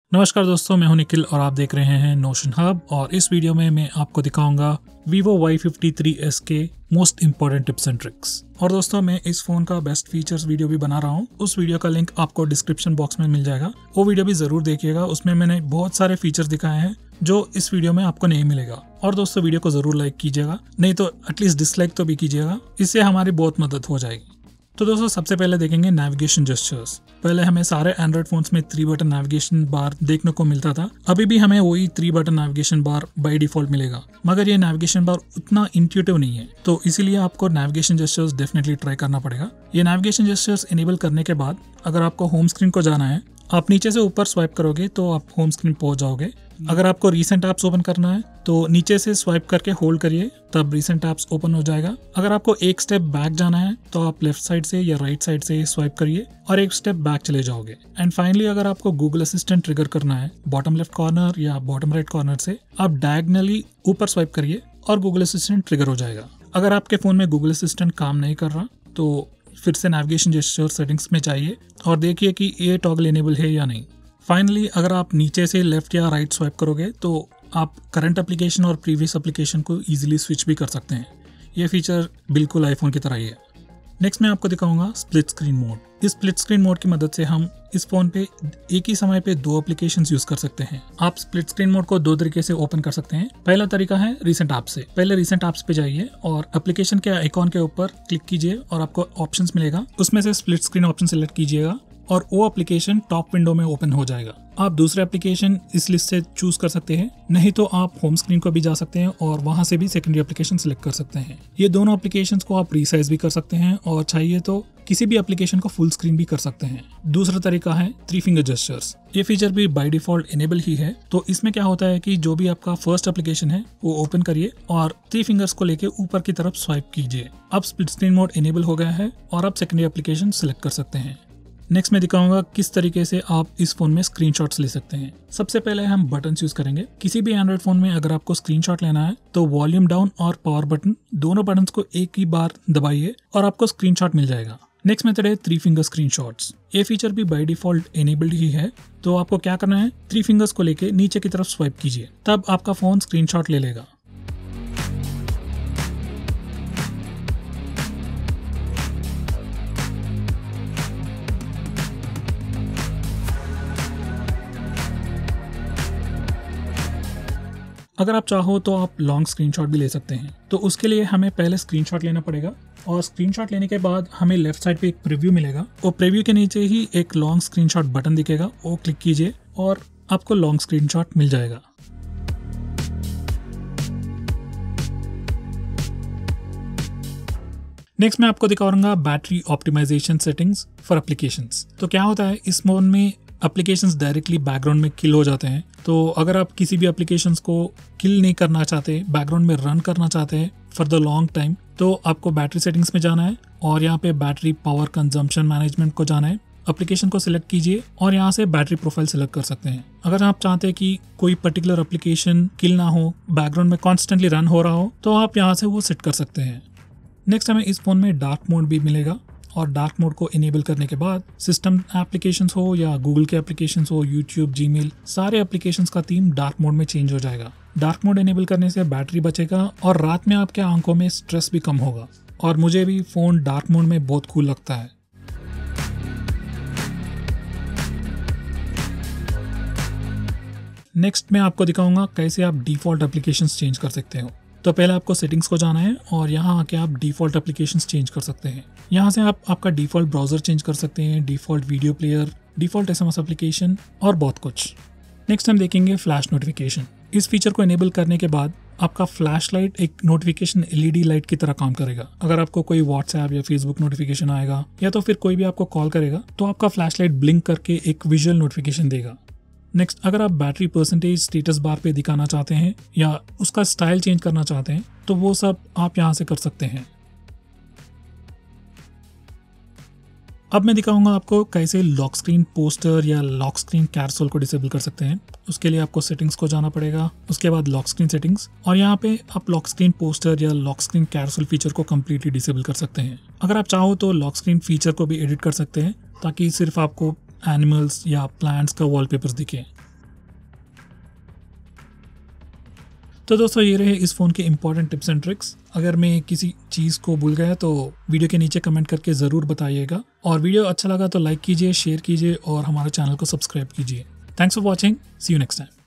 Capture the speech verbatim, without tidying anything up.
नमस्कार दोस्तों, मैं हूं निखिल और आप देख रहे हैं नोशन हब। और इस वीडियो में मैं आपको दिखाऊंगा Vivo Y fifty three S के most important tips and tricks. और दोस्तों, मैं इस फोन का बेस्ट फीचर्स वीडियो भी बना रहा हूं। उस वीडियो का लिंक आपको डिस्क्रिप्शन बॉक्स में मिल जाएगा, वो वीडियो भी जरूर देखिएगा। उसमें मैंने बहुत सारे फीचर्स दिखाए हैं जो इस वीडियो में आपको नहीं मिलेगा। और दोस्तों, वीडियो को जरूर लाइक कीजिएगा, नहीं तो एटलीस्ट डिसलाइक तो भी कीजिएगा, इससे हमारी बहुत मदद हो जाएगी। तो दोस्तों, सबसे पहले देखेंगे नेविगेशन जेस्चर्स। पहले हमें सारे एंड्रॉइड फोन्स में थ्री बटन नेविगेशन बार देखने को मिलता था, अभी भी हमें वही three button navigation bar by default मिलेगा, मगर ये नेविगेशन बार उतना इंट्यूटिव नहीं है, तो इसीलिए आपको नेविगेशन जेस्चर्स डेफिनेटली ट्राई करना पड़ेगा। ये नेविगेशन जेस्चर्स इनेबल करने के बाद अगर आपको होम स्क्रीन को जाना है, आप नीचे से ऊपर स्वाइप करोगे तो आप होम स्क्रीन पहुंच जाओगे। अगर आपको रीसेंट ऐप्स ओपन करना है तो नीचे से स्वाइप करके होल्ड करिए, तब रीसेंट ऐप्स ओपन हो जाएगा। अगर आपको एक स्टेप बैक जाना है तो आप लेफ्ट साइड से या राइट साइड से स्वाइप करिए और एक स्टेप बैक चले जाओगे। एंड फाइनली, अगर आपको गूगल असिस्टेंट ट्रिगर करना है बॉटम लेफ्ट कॉर्नर या बॉटम राइट कॉर्नर से, आप डायगनली ऊपर स्वाइप करिए और गूगल असिस्टेंट ट्रिगर हो जाएगा। अगर आपके फोन में गूगल असिस्टेंट काम नहीं कर रहा तो फिर से नेविगेशन जेस्चर सेटिंग्स में जाइए और देखिए कि ये टॉगल इनेबल है या नहीं। फाइनली, अगर आप नीचे से लेफ्ट या राइट स्वाइप करोगे तो आप करंट एप्लीकेशन और प्रीवियस एप्लीकेशन को इजीली स्विच भी कर सकते हैं। ये फीचर बिल्कुल आईफोन की तरह ही है। नेक्स्ट मैं आपको दिखाऊंगा स्प्लिट स्क्रीन मोड। इस स्प्लिट स्क्रीन मोड की मदद से हम इस फोन पे एक ही समय पे दो एप्लीकेशंस यूज कर सकते हैं। आप स्प्लिट स्क्रीन मोड को दो तरीके से ओपन कर सकते हैं। पहला तरीका है रीसेंट ऐप से। पहले रीसेंट ऐप्स पे जाइए और एप्लीकेशन के आइकॉन के ऊपर क्लिक कीजिए और आपको ऑप्शंस मिलेगा, उसमें से स्प्लिट स्क्रीन ऑप्शन सिलेक्ट कीजिएगा और वो एप्लीकेशन टॉप विंडो में ओपन हो जाएगा। आप दूसरे एप्लीकेशन इस लिस्ट से चूज कर सकते हैं, नहीं तो आप होम स्क्रीन को भी जा सकते हैं और वहां से भी सेकेंडरी एप्लीकेशन सिलेक्ट कर सकते हैं। ये दोनों एप्लीकेशंस को आप रीसाइज भी कर सकते हैं और चाहिए तो किसी भी एप्लीकेशन को फुल स्क्रीन भी कर सकते हैं। दूसरा तरीका है थ्री फिंगर जेस्चर्स। ये फीचर भी बाय डिफॉल्ट इनेबल ही है। तो इसमें क्या होता है कि जो भी आपका फर्स्ट एप्लीकेशन है वो ओपन करिए और थ्री फिंगर्स को लेके ऊपर की तरफ स्वाइप कीजिए। अब स्प्लिट स्क्रीन मोड इनेबल हो गया है और आप सेकेंडरी एप्लीकेशन सिलेक्ट कर सकते हैं। नेक्स्ट मैं दिखाऊंगा किस तरीके से आप इस फोन में स्क्रीनशॉट्स ले सकते हैं। सबसे पहले हम बटन्स यूज करेंगे। किसी भी एंड्रॉइड फोन में अगर आपको स्क्रीनशॉट लेना है तो वॉल्यूम डाउन और पावर बटन दोनों बटन्स को एक ही बार दबाइए और आपको स्क्रीनशॉट मिल जाएगा। नेक्स्ट मेथड है थ्री फिंगर स्क्रीनशॉट्स। ये फीचर भी बाय डिफॉल्ट इनेबल्ड ही है। तो आपको क्या करना है, थ्री फिंगर्स को लेके नीचे की तरफ स्वाइप कीजिए, तब आपका फोन स्क्रीनशॉट ले लेगा। अगर आप चाहो तो आप लॉन्ग स्क्रीनशॉट भी ले सकते हैं। तो उसके लिए हमें पहले स्क्रीनशॉट लेना पड़ेगा और स्क्रीनशॉट लेने के बाद हमें लेफ्ट साइड पे एक प्रीव्यू मिलेगा। वो प्रीव्यू के नीचे ही एक लॉन्ग स्क्रीनशॉट बटन दिखेगा, वो क्लिक कीजिए और आपको लॉन्ग स्क्रीनशॉट मिल जाएगा। नेक्स्ट मैं आपको दिखाऊंगा battery optimization settings for applications. तो क्या होता है, इस फोन में एप्लीकेशंस डायरेक्टली बैकग्राउंड में किल हो जाते हैं। तो अगर आप किसी भी एप्लीकेशंस को किल नहीं करना चाहते, बैकग्राउंड में रन करना चाहते हैं फॉर द लॉन्ग टाइम, तो आपको बैटरी सेटिंग्स में जाना है और यहाँ पे बैटरी पावर कंजम्पशन मैनेजमेंट को जाना है। एप्लीकेशन को सिलेक्ट कीजिए और यहाँ से बैटरी प्रोफाइल सिलेक्ट कर सकते हैं। अगर आप चाहते हैं कि कोई पर्टिकुलर एप्लीकेशन किल ना हो, बैकग्राउंड में कॉन्स्टेंटली रन हो रहा हो, तो आप यहाँ से वो सेट कर सकते हैं। नेक्स्ट हमें इस फोन में डार्क मोड भी मिलेगा और डार्क मोड को इनेबल करने के बाद सिस्टम एप्लीकेशंस हो या गूगल के एप्लीकेशंस हो, यूट्यूब, जीमेल, सारे एप्लीकेशंस का थीम डार्क मोड में चेंज हो जाएगा। डार्क मोड इनेबल करने से बैटरी बचेगा और रात में आपके आंखों में स्ट्रेस भी कम होगा। और मुझे भी फोन डार्क मोड में बहुत कूल लगता है। नेक्स्ट मैं आपको दिखाऊंगा कैसे आप डिफॉल्ट एप्लीकेशंस चेंज कर सकते हो। तो पहले आपको सेटिंग्स को जाना है और यहाँ आके आप डिफॉल्ट एप्लीकेशंस चेंज कर सकते हैं। यहाँ से आप आपका डिफॉल्ट ब्राउजर चेंज कर सकते हैं, default video player, default SMS application और बहुत कुछ। नेक्स्ट हम देखेंगे फ्लैश नोटिफिकेशन। इस फीचर को इनेबल करने के बाद आपका फ्लैश लाइट एक नोटिफिकेशन एलईडी लाइट की तरह काम करेगा। अगर आपको कोई व्हाट्सएप या फेसबुक नोटिफिकेशन आएगा या तो फिर कोई भी आपको कॉल करेगा तो आपका फ्लैश लाइट ब्लिंक करके एक विजुअल नोटिफिकेशन देगा। नेक्स्ट, अगर आप बैटरी परसेंटेज स्टेटस बार पे दिखाना चाहते हैं या उसका स्टाइल चेंज करना चाहते हैं तो वो सब आप यहाँ से कर सकते हैं। अब मैं दिखाऊंगा आपको कैसे लॉक स्क्रीन पोस्टर या लॉक स्क्रीन कैरोसेल को डिसेबल कर सकते हैं। उसके लिए आपको सेटिंग्स को जाना पड़ेगा, उसके बाद लॉक स्क्रीन सेटिंग्स, और यहाँ पे आप लॉक स्क्रीन पोस्टर या लॉक स्क्रीन कैरोसेल फीचर को कम्प्लीटली डिसेबल कर सकते हैं। अगर आप चाहो तो लॉक स्क्रीन फीचर को भी एडिट कर सकते हैं ताकि सिर्फ आपको एनिमल्स या प्लांट्स का वॉलपेपर्स दिखे। तो दोस्तों ये रहे इस फ़ोन के इंपॉर्टेंट टिप्स एंड ट्रिक्स। अगर मैं किसी चीज़ को भूल गया तो वीडियो के नीचे कमेंट करके ज़रूर बताइएगा, और वीडियो अच्छा लगा तो लाइक कीजिए, शेयर कीजिए और हमारे चैनल को सब्सक्राइब कीजिए। Thanks for watching, see you next time.